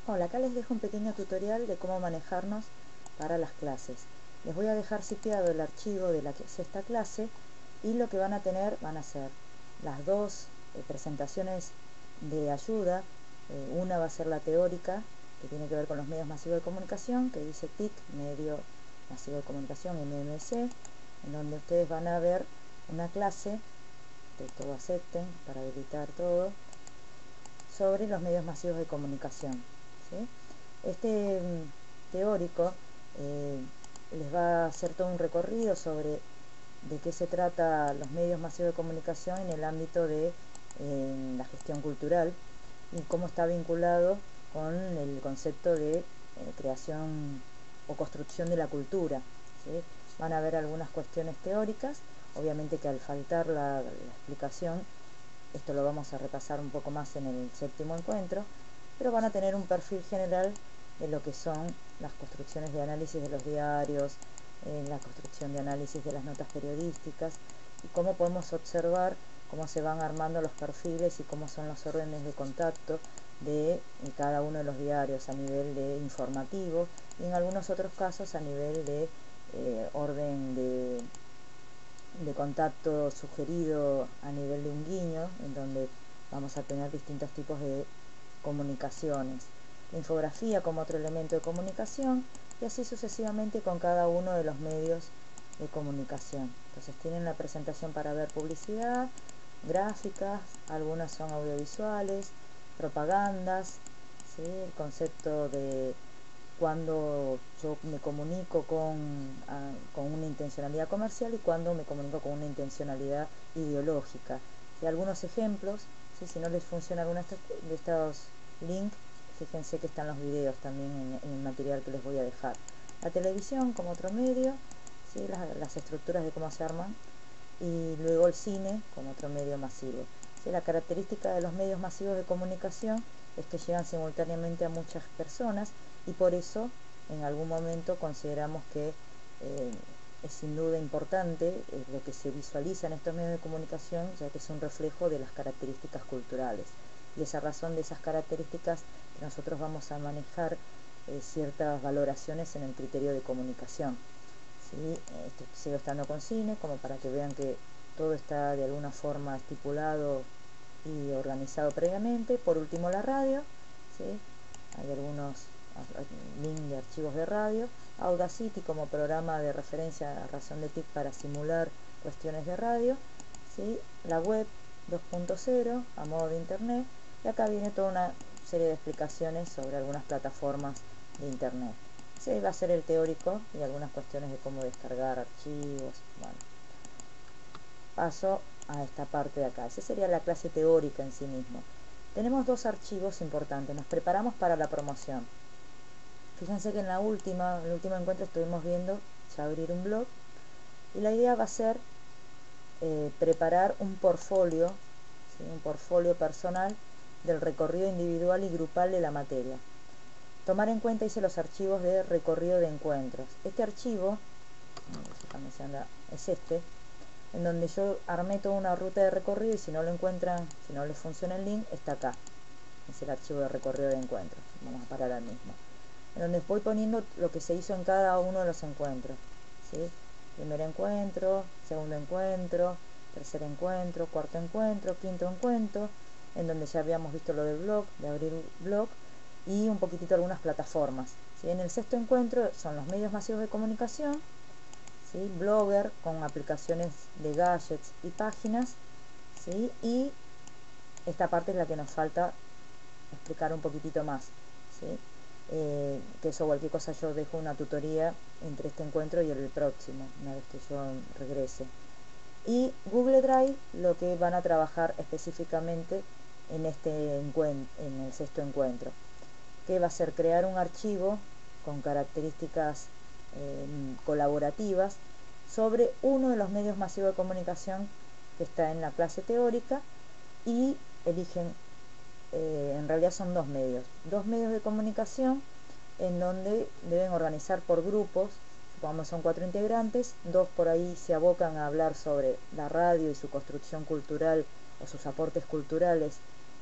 Hola, acá les dejo un pequeño tutorial de cómo manejarnos para las clases. Les voy a dejar sitiado el archivo de la sexta clase y lo que van a tener van a ser las dos presentaciones de ayuda. Una va a ser la teórica, que tiene que ver con los medios masivos de comunicación, que dice TIC, Medio Masivo de Comunicación, MMC, en donde ustedes van a ver una clase, que todo acepten para habilitar todo, sobre los medios masivos de comunicación, ¿sí? Este teórico les va a hacer todo un recorrido sobre de qué se trata los medios masivos de comunicación en el ámbito de la gestión cultural y cómo está vinculado con el concepto de creación o construcción de la cultura, ¿sí? Van a ver algunas cuestiones teóricas, obviamente que al faltar la explicación, esto lo vamos a repasar un poco más en el séptimo encuentro, pero van a tener un perfil general de lo que son las construcciones de análisis de los diarios, la construcción de análisis de las notas periodísticas y cómo podemos observar cómo se van armando los perfiles y cómo son los órdenes de contacto de cada uno de los diarios a nivel de informativo y en algunos otros casos a nivel de orden de contacto sugerido a nivel de un guiño, en donde vamos a tener distintos tipos de comunicaciones. La infografía como otro elemento de comunicación y así sucesivamente con cada uno de los medios de comunicación. Entonces tienen la presentación para ver publicidad, gráficas, algunas son audiovisuales, propagandas, ¿sí? El concepto de cuando yo me comunico con una intencionalidad comercial y cuando me comunico con una intencionalidad ideológica. Y algunos ejemplos, ¿sí? Si no les funciona alguno de estos links, fíjense que están los videos también en el material que les voy a dejar. La televisión como otro medio, ¿sí? Las estructuras de cómo se arman, y luego el cine como otro medio masivo. ¿Sí? La característica de los medios masivos de comunicación es que llegan simultáneamente a muchas personas y por eso en algún momento consideramos que es sin duda importante lo que se visualiza en estos medios de comunicación, ya que es un reflejo de las características culturales. Y esa razón de esas características que nosotros vamos a manejar ciertas valoraciones en el criterio de comunicación. ¿Sí? Sigo estando con cine como para que vean que todo está de alguna forma estipulado y organizado previamente. Por último la radio, ¿sí? Hay algunos links de archivos de radio. Audacity como programa de referencia a razón de TIC para simular cuestiones de radio, ¿sí? La web 2.0 a modo de internet, y acá viene toda una serie de explicaciones sobre algunas plataformas de internet. Sí, va a ser el teórico y algunas cuestiones de cómo descargar archivos. Bueno, paso a esta parte de acá. Esa sería la clase teórica en sí mismo. Tenemos dos archivos importantes. Nos preparamos para la promoción. Fíjense que en el último encuentro estuvimos viendo ya abrir un blog y la idea va a ser preparar un portfolio, ¿sí? Un portfolio personal del recorrido individual y grupal de la materia. Tomar en cuenta, hice los archivos de recorrido de encuentros. Este archivo, es este, en donde yo armé toda una ruta de recorrido y si no lo encuentran, si no les funciona el link, está acá. Es el archivo de recorrido de encuentros. Vamos a parar al mismo. En donde voy poniendo lo que se hizo en cada uno de los encuentros, ¿sí? Primer encuentro, segundo encuentro, tercer encuentro, cuarto encuentro, quinto encuentro, en donde ya habíamos visto lo del blog, de abrir blog, y un poquitito algunas plataformas, ¿sí? En el sexto encuentro son los medios masivos de comunicación, ¿sí? Blogger con aplicaciones de gadgets y páginas, ¿sí? Y esta parte es la que nos falta explicar un poquitito más, ¿sí? Que eso cualquier cosa yo dejo una tutoría entre este encuentro y el próximo, una vez que yo regrese. Y Google Drive, lo que van a trabajar específicamente en en el sexto encuentro, que va a ser crear un archivo con características colaborativas sobre uno de los medios masivos de comunicación que está en la clase teórica, y eligen, en realidad son dos medios de comunicación en donde deben organizar por grupos. Supongamos son 4 integrantes, 2 por ahí se abocan a hablar sobre la radio y su construcción cultural o sus aportes culturales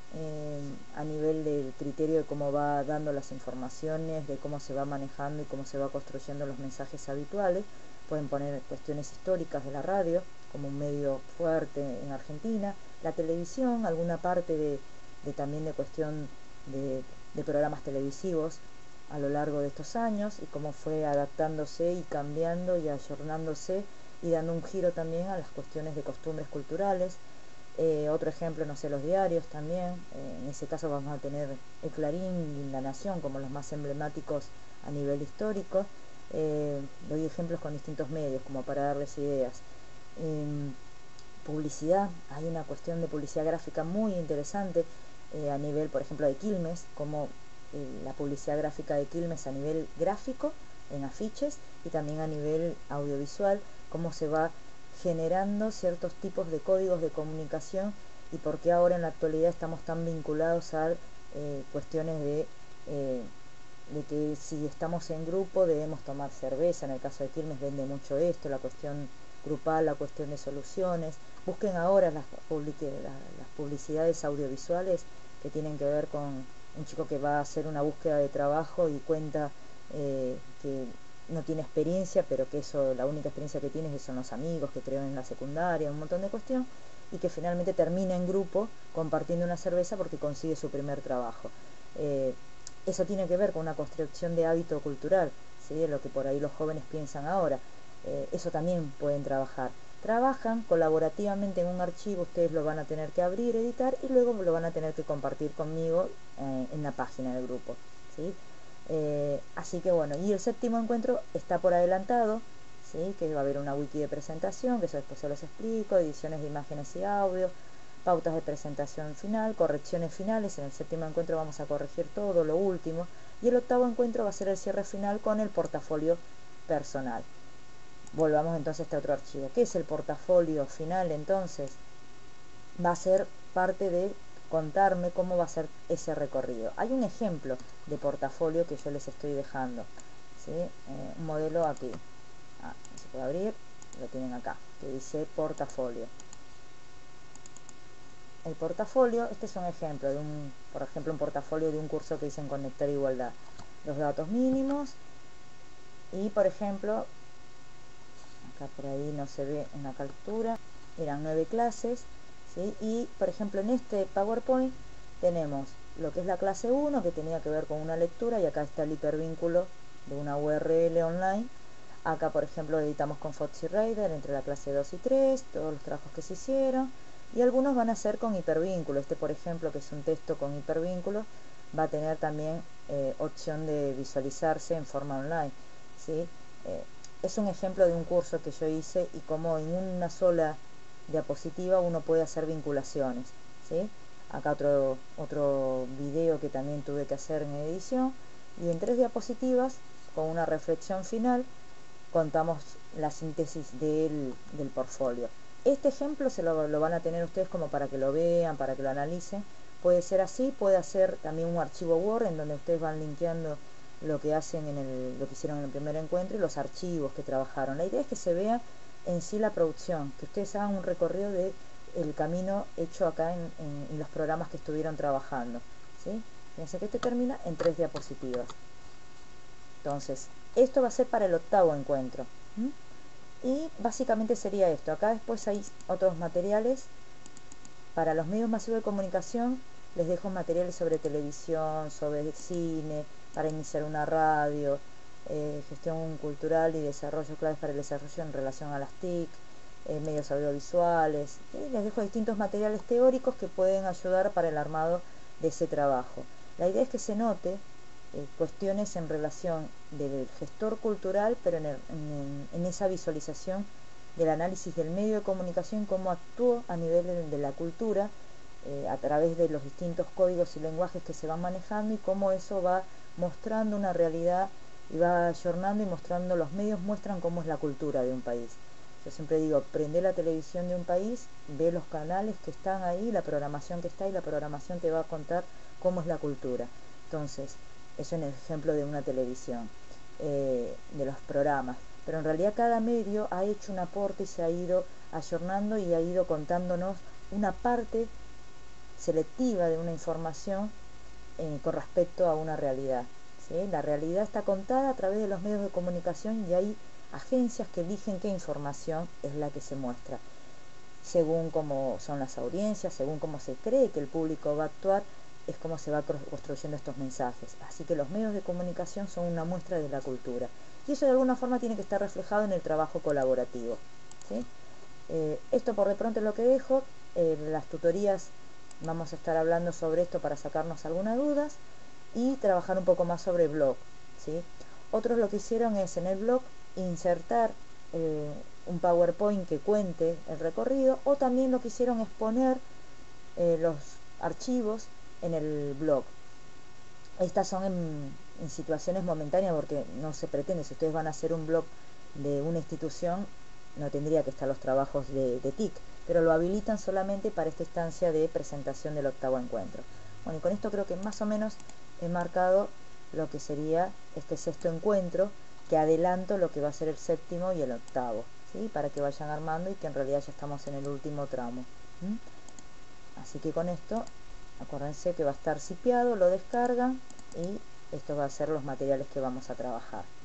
a nivel del criterio de cómo va dando las informaciones, de cómo se va manejando y cómo se va construyendo los mensajes habituales. Pueden poner cuestiones históricas de la radio como un medio fuerte en Argentina, la televisión, alguna parte también de cuestión de programas televisivos a lo largo de estos años y cómo fue adaptándose y cambiando y ayornándose y dando un giro también a las cuestiones de costumbres culturales. Otro ejemplo, no sé, los diarios también, en ese caso vamos a tener el Clarín y La Nación como los más emblemáticos a nivel histórico. Doy ejemplos con distintos medios como para darles ideas. Publicidad, hay una cuestión de publicidad gráfica muy interesante a nivel, por ejemplo, de Quilmes, como la publicidad gráfica de Quilmes a nivel gráfico, en afiches, y también a nivel audiovisual, cómo se va generando ciertos tipos de códigos de comunicación y por qué ahora en la actualidad estamos tan vinculados a cuestiones de que si estamos en grupo debemos tomar cerveza. En el caso de Quilmes vende mucho esto, la cuestión grupal, la cuestión de soluciones. Busquen ahora las publicidades audiovisuales que tienen que ver con un chico que va a hacer una búsqueda de trabajo y cuenta que no tiene experiencia, pero que eso, la única experiencia que tiene son los amigos que creó en la secundaria, un montón de cuestión, y que finalmente termina en grupo compartiendo una cerveza porque consigue su primer trabajo. Eso tiene que ver con una construcción de hábito cultural, ¿sí? De lo que por ahí los jóvenes piensan ahora. Eso también pueden trabajar. Trabajan colaborativamente en un archivo, ustedes lo van a tener que abrir, editar y luego lo van a tener que compartir conmigo en la página del grupo, ¿sí? Así que bueno, y el séptimo encuentro está por adelantado, ¿sí? Que va a haber una wiki de presentación, que eso después se los explico, ediciones de imágenes y audio, pautas de presentación final, correcciones finales. En el séptimo encuentro vamos a corregir todo lo último, y el octavo encuentro va a ser el cierre final con el portafolio personal. Volvamos entonces a este otro archivo. ¿Qué es el portafolio final? Entonces va a ser parte de contarme cómo va a ser ese recorrido. Hay un ejemplo de portafolio que yo les estoy dejando, ¿sí? Un modelo aquí, se puede abrir, lo tienen acá, que dice portafolio. El portafolio, este es un ejemplo de por ejemplo, un portafolio de un curso que hice en Conectar Igualdad. Los datos mínimos y, por ejemplo, acá por ahí no se ve en la captura, eran 9 clases, ¿sí? Y por ejemplo en este PowerPoint tenemos lo que es la clase 1, que tenía que ver con una lectura, y acá está el hipervínculo de una URL online. Acá por ejemplo editamos con Foxy Rider entre la clase 2 y 3, todos los trabajos que se hicieron, y algunos van a ser con hipervínculo. Este por ejemplo, que es un texto con hipervínculo, va a tener también opción de visualizarse en forma online, ¿sí? Es un ejemplo de un curso que yo hice y cómo en una sola diapositiva uno puede hacer vinculaciones, ¿sí? Acá otro video que también tuve que hacer en edición, y en 3 diapositivas con una reflexión final contamos la síntesis del portfolio. Este ejemplo lo van a tener ustedes como para que lo vean, para que lo analicen. Puede ser así, puede ser también un archivo Word en donde ustedes van linkeando lo que hacen lo que hicieron en el primer encuentro y los archivos que trabajaron. La idea es que se vea en sí la producción, que ustedes hagan un recorrido de el camino hecho acá en los programas que estuvieron trabajando, ¿sí? Fíjense que este termina en 3 diapositivas. Entonces, esto va a ser para el octavo encuentro. Y básicamente sería esto. Acá después hay otros materiales. Para los medios masivos de comunicación les dejo materiales sobre televisión, sobre cine, para iniciar una radio, gestión cultural y desarrollo, claves para el desarrollo en relación a las TIC, medios audiovisuales. Les dejo distintos materiales teóricos que pueden ayudar para el armado de ese trabajo. La idea es que se note cuestiones en relación del gestor cultural, pero en esa visualización del análisis del medio de comunicación, cómo actuó a nivel de la cultura, a través de los distintos códigos y lenguajes que se van manejando, y cómo eso va mostrando una realidad y va ayornando y mostrando, los medios muestran cómo es la cultura de un país. Yo siempre digo, prende la televisión de un país, ve los canales que están ahí, la programación que está ahí, la programación te va a contar cómo es la cultura. Entonces, eso en el ejemplo de una televisión, de los programas. Pero en realidad cada medio ha hecho un aporte y se ha ido ayornando y ha ido contándonos una parte selectiva de una información con respecto a una realidad, ¿sí? La realidad está contada a través de los medios de comunicación y hay agencias que eligen qué información es la que se muestra, según cómo son las audiencias, según cómo se cree que el público va a actuar, es como se va construyendo estos mensajes. Así que los medios de comunicación son una muestra de la cultura. Y eso de alguna forma tiene que estar reflejado en el trabajo colaborativo, ¿sí? Esto por de pronto es lo que dejo. Las tutorías vamos a estar hablando sobre esto para sacarnos algunas dudas y trabajar un poco más sobre blog, ¿sí? Otros lo que hicieron es en el blog insertar un PowerPoint que cuente el recorrido, o también lo que hicieron es poner los archivos en el blog. Estas son en situaciones momentáneas porque no se pretende, si ustedes van a hacer un blog de una institución, no tendría que estar los trabajos de TIC, pero lo habilitan solamente para esta instancia de presentación del octavo encuentro. Bueno, y con esto creo que más o menos he marcado lo que sería este sexto encuentro, que adelanto lo que va a ser el séptimo y el octavo, ¿sí? Para que vayan armando y que en realidad ya estamos en el último tramo. Así que con esto, acuérdense que va a estar cipiado, lo descargan y estos van a ser los materiales que vamos a trabajar.